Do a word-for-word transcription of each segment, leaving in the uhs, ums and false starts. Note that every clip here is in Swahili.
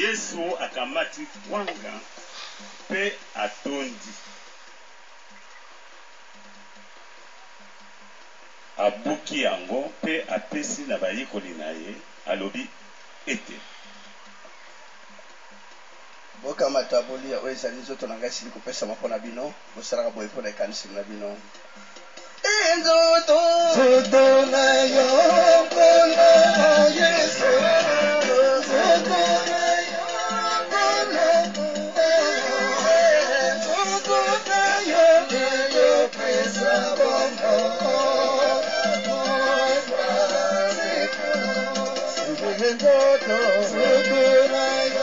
Yesu akamati kwanga pe atondi abuki yango pe apesi na bayikoli na ye alobi ete boka mataboli ya oeza nizoto na ngai sili kopesa mapona bino bosalaka boye mpona ekanisi na bino enzoto zoto na yo mpona Yesu zoto na yo mpona zoto na yo eyopesa bongo enzoto zoto na yo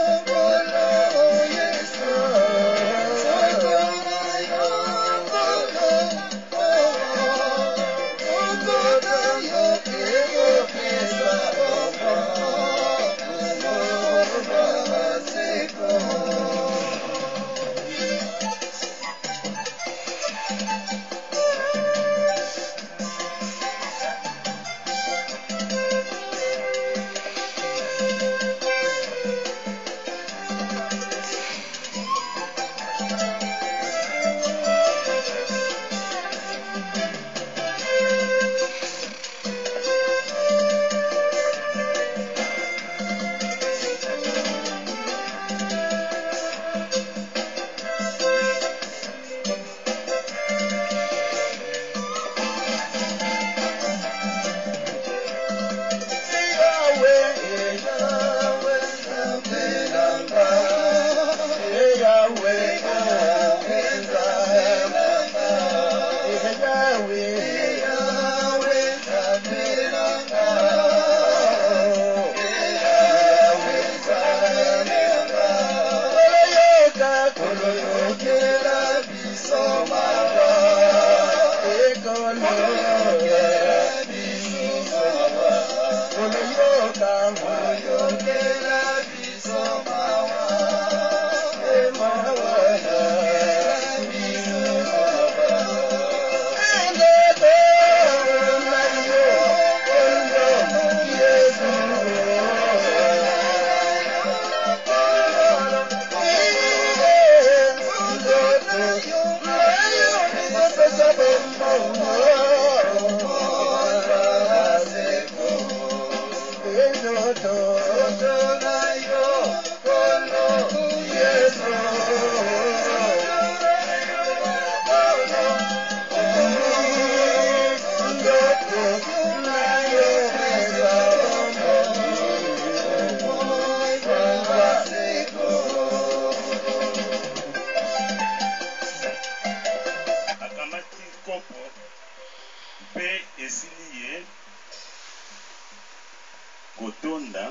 kotonda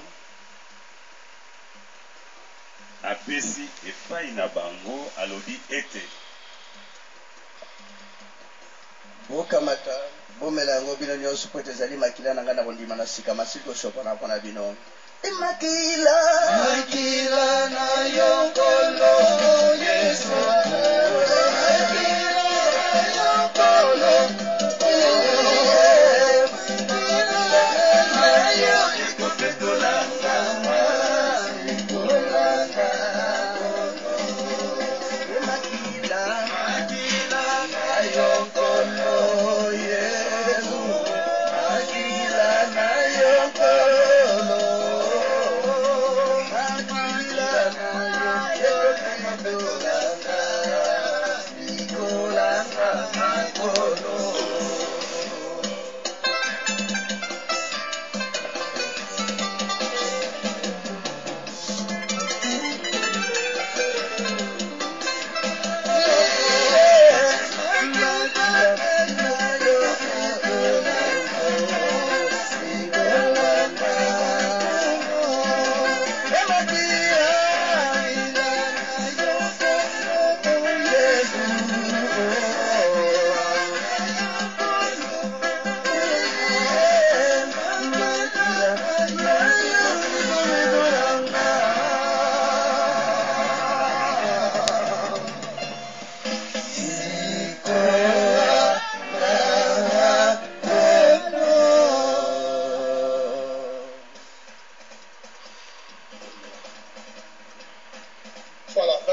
apesi epai na bango alobi ete bokamata bomela yango bino nyonso po ete ezali makila na ngai na kondima na sika masili kosopana mpona bino makila makila na yo nkolo Yesu makila na yo nkolo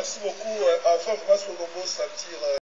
merci beaucoup. Avant, vraiment, ce que vous sentir.